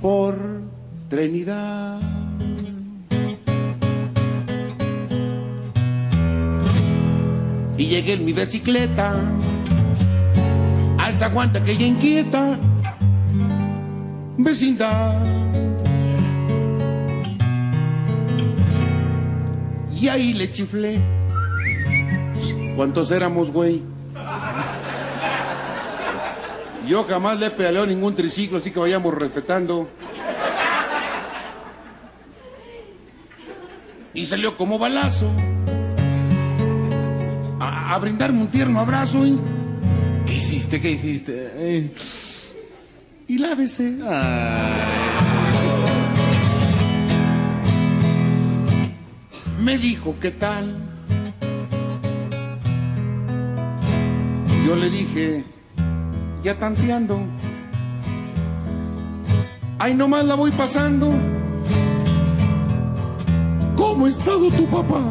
por Trinidad. Y llegué en mi bicicleta al zaguán de aquella inquieta vecindad. Y ahí le chiflé. ¿Cuántos éramos, güey? Yo jamás le he pedaleado ningún triciclo, así que vayamos respetando. Y salió como balazo a brindarme un tierno abrazo. ¿Y ¿qué hiciste? ¿Qué hiciste? Y la besé. Me dijo, ¿qué tal? Yo le dije, ya tanteando. Ay, nomás la voy pasando. ¿Cómo ha estado tu papá?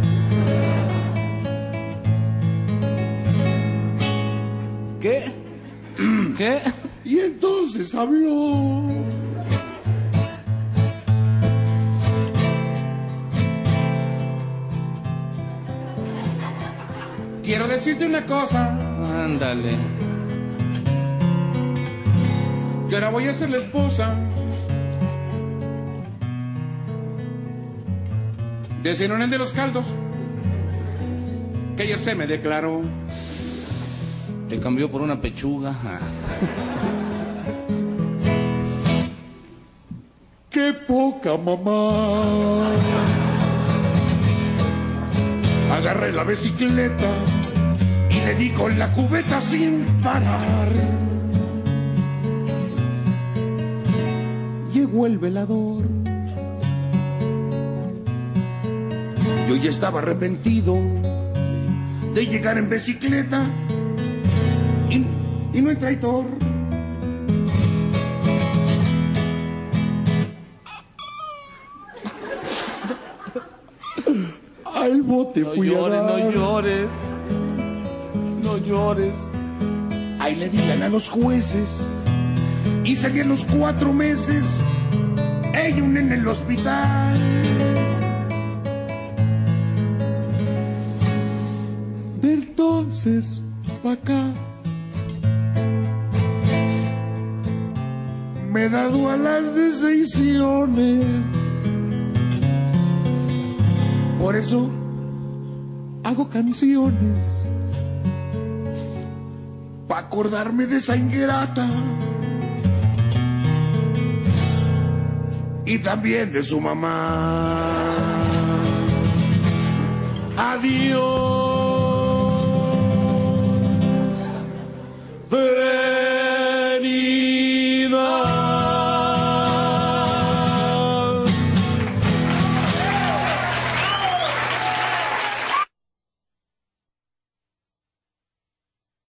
¿Qué? ¿Qué? Y entonces habló. Quiero decirte una cosa. Ándale. Yo ahora voy a ser la esposa de Zenonel de los Caldos, que ayer se me declaró. Te cambió por una pechuga. ¡Qué poca, mamá! Agarré la bicicleta y le di con la cubeta sin parar. Llegó el velador. Yo ya estaba arrepentido de llegar en bicicleta y no en traitor. Al bote no fui llores, a dar. No llores, no llores. Ahí le di lana a los jueces y salí a los 4 meses. Ella un en el hospital. De entonces pa' acá me he dado a las decisiones. Por eso hago canciones pa' acordarme de esa ingrata y también de su mamá. Adiós.